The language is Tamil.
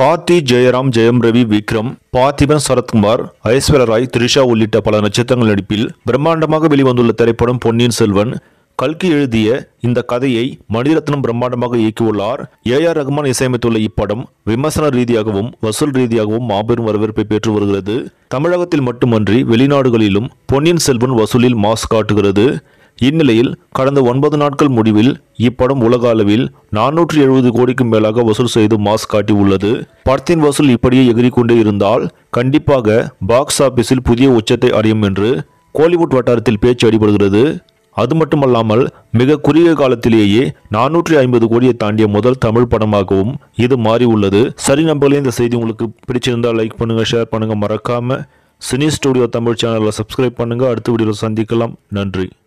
கார்த்தி, ஜெயராம், ஜெயம் ரவி, விக்ரம், பார்த்திபன், சரத்குமார், ஐஸ்வர்யா ராய், த்ரிஷா உள்ளிட்ட பல நட்சத்திரங்கள் நடிப்பில் பிரம்மாண்டமாக வெளிவந்துள்ள திரைப்படம் பொன்னியின் செல்வன். கல்கி எழுதிய இந்த கதையை மணிரத்னம் பிரம்மாண்டமாக இயக்கியுள்ளார். AR ரகுமான் இசையமைத்துள்ள இப்படம் விமர்சன ரீதியாகவும் வசூல் ரீதியாகவும் மாபெரும் வரவேற்பை பெற்று வருகிறது. தமிழகத்தில் மட்டுமன்றி வெளிநாடுகளிலும் பொன்னியின் செல்வன் வசூலில் மாஸ் காட்டுகிறது. இந்நிலையில் கடந்த 9 நாட்கள் முடிவில் இப்படம் உலக அளவில் 470 கோடிக்கும் மேலாக வசூல் செய்து மாஸ் காட்டி உள்ளது. படத்தின் வசூல் இப்படியே எகிரிக்கொண்டே இருந்தால் கண்டிப்பாக பாக்ஸ் ஆபீஸில் புதிய உச்சத்தை அடையும் என்று கோலிவுட் வட்டாரத்தில் பேச்சு அடிபடுகிறது. அது மட்டுமல்லாமல் மிக குறுகிய காலத்திலேயே 450 கோடியை தாண்டிய முதல் தமிழ் படமாகவும் இது மாறி உள்ளது. சரி நம்பர்களே, இந்த செய்தி உங்களுக்கு பிடிச்சிருந்தால் லைக் பண்ணுங்க, ஷேர் பண்ணுங்க, மறக்காம சினி ஸ்டுடியோ தமிழ் சேனலை சப்ஸ்கிரைப் பண்ணுங்க. அடுத்த வீடியோவில் சந்திக்கலாம். நன்றி.